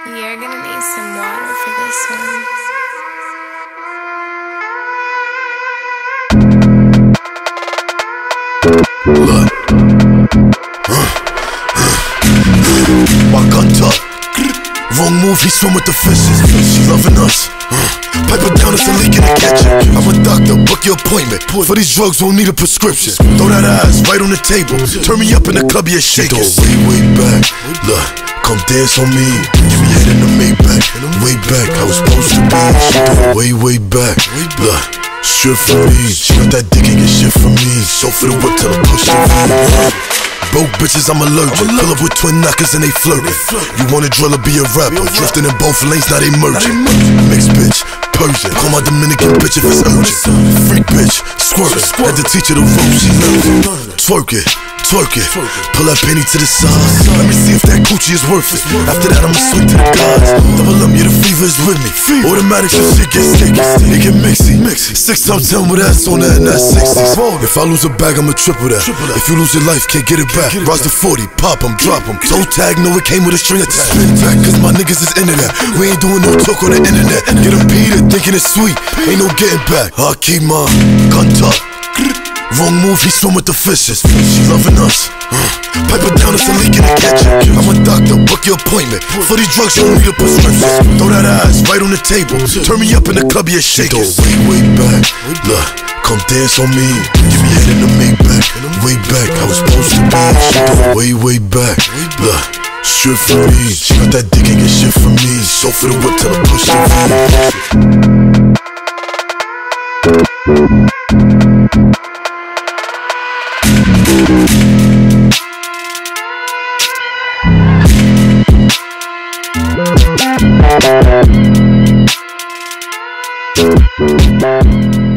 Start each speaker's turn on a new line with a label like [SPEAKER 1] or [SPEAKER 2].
[SPEAKER 1] You're gonna need some water for this one.
[SPEAKER 2] Look. My gun tuck. Wrong move, he swim with the fishes. She loving us. Pipe it down, it's a leak in the kitchen. I'm a doctor, book your appointment. For these drugs, won't need a prescription. Throw that ass right on the table. Turn me up in the club, you're shaking. Way back. Look, come dance on me. Give me head in the Maybach. Way back, I was supposed to be. She throw it way back. Look, shit for me. She got that dick and get shit for me. So for the whip till I push the V. Broke bitches, I'm allergic. Pull up with twin knockers and they flirting. You wanna drill or be a rapper? Drifting in both lanes, now they merging. Mixed bitch, Persian. Call my Dominican bitch if it's urgent. Freak bitch, squirtin'. Had to teach her the ropes, she learned. Twerk it. Twerk it, pull that penny to the side. Let me see if that Gucci is worth it. After that I'ma swing to the gods. Double up, yeah, the fever is with me. Automatic, so shit gets sticky. It get mixy. 6x10 with ass on that, and that's 60s. If I lose a bag, I'ma triple that. If you lose your life, can't get it back. Rise to 40, pop 'em, drop 'em. Toe tag, know it came with a string attached. Spin back, cause my niggas is into that. We ain't doing no talk on the internet. Get a Peter, thinking it's sweet. Ain't no getting back. I keep my gun tucked. Wrong move, he swim with the fishes. She loving us. Pipe it down, it's a leak in the kitchen. I'm a doctor, book your appointment. For these drugs, you don't need a prescription. Throw that ass right on the table. Turn me up in the club, you're shaking. Way back. Look, come dance on me. Give me head in the Maybach. Way back, I was supposed to be. She throw it way back. Look, shit for me. She got that dick and get shit for me. So for the whip till I push the V. Thank you.